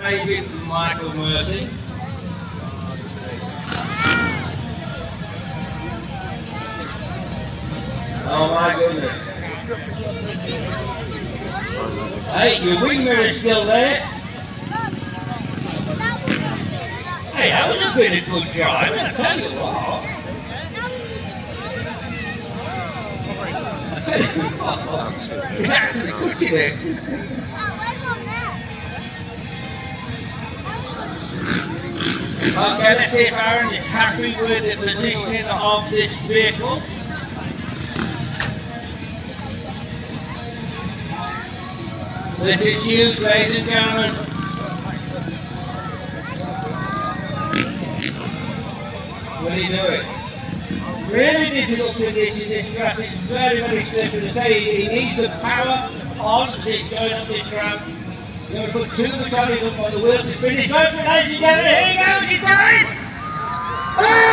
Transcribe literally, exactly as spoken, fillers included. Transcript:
Agent Michael Murphy. Oh my goodness. Hey, your wing mirror's still there. Hey, that would have been a good drive, I'll tell you what. It's actually cooking it. Okay, let's see if Aaron is happy with the positioning of this vehicle. This is huge, ladies and gentlemen. Will he do it? Really difficult conditions. This grass is very, very slippery. To say he needs the power on this going up this ramp. You're going to put too much on it up on the wheel to finish. Go for it, ladies and gentlemen. Here he goes. He's going.